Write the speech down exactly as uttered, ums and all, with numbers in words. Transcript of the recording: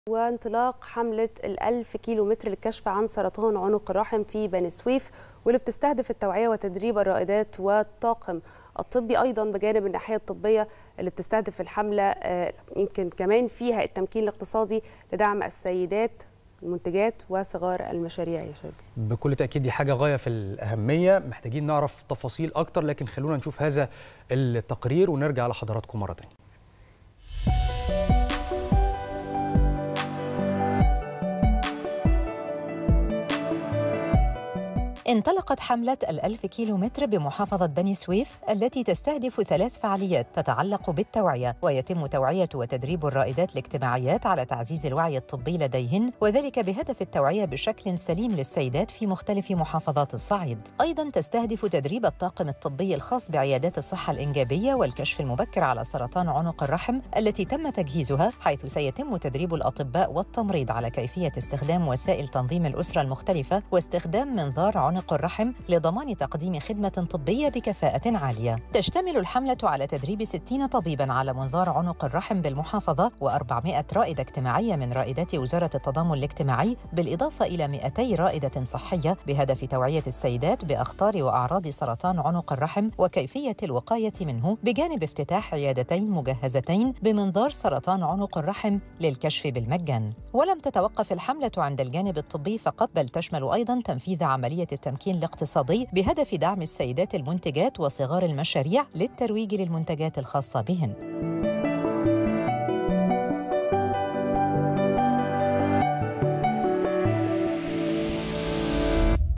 وانطلاق حملة الألف كيلو متر للكشف عن سرطان عنق الرحم في بني سويف، واللي بتستهدف التوعية وتدريب الرائدات والطاقم الطبي، أيضا بجانب الناحية الطبية اللي بتستهدف الحملة يمكن كمان فيها التمكين الاقتصادي لدعم السيدات المنتجات وصغار المشاريع. يا شاذلي بكل تأكيد دي حاجة غاية في الأهمية، محتاجين نعرف تفاصيل أكتر، لكن خلونا نشوف هذا التقرير ونرجع لحضراتكم مرة تانية. انطلقت حملة الألف كيلو متر بمحافظة بني سويف التي تستهدف ثلاث فعاليات تتعلق بالتوعية، ويتم توعية وتدريب الرائدات الاجتماعيات على تعزيز الوعي الطبي لديهن، وذلك بهدف التوعية بشكل سليم للسيدات في مختلف محافظات الصعيد. أيضاً تستهدف تدريب الطاقم الطبي الخاص بعيادات الصحة الإنجابية والكشف المبكر على سرطان عنق الرحم التي تم تجهيزها، حيث سيتم تدريب الأطباء والتمريض على كيفية استخدام وسائل تنظيم الأسرة المختلفة واستخدام منظار عنق الرحم لضمان تقديم خدمة طبية بكفاءة عالية. تشتمل الحملة على تدريب ستين طبيباً على منظار عنق الرحم بالمحافظة وأربعمائة رائدة اجتماعية من رائدات وزارة التضامن الاجتماعي، بالإضافة إلى مئتي رائدة صحية، بهدف توعية السيدات بأخطار وأعراض سرطان عنق الرحم وكيفية الوقاية منه، بجانب افتتاح عيادتين مجهزتين بمنظار سرطان عنق الرحم للكشف بالمجان. ولم تتوقف الحملة عند الجانب الطبي فقط، بل تشمل أيضاً تنفيذ عملية التمكين الاقتصادي بهدف دعم السيدات المنتجات وصغار المشاريع للترويج للمنتجات الخاصة بهن.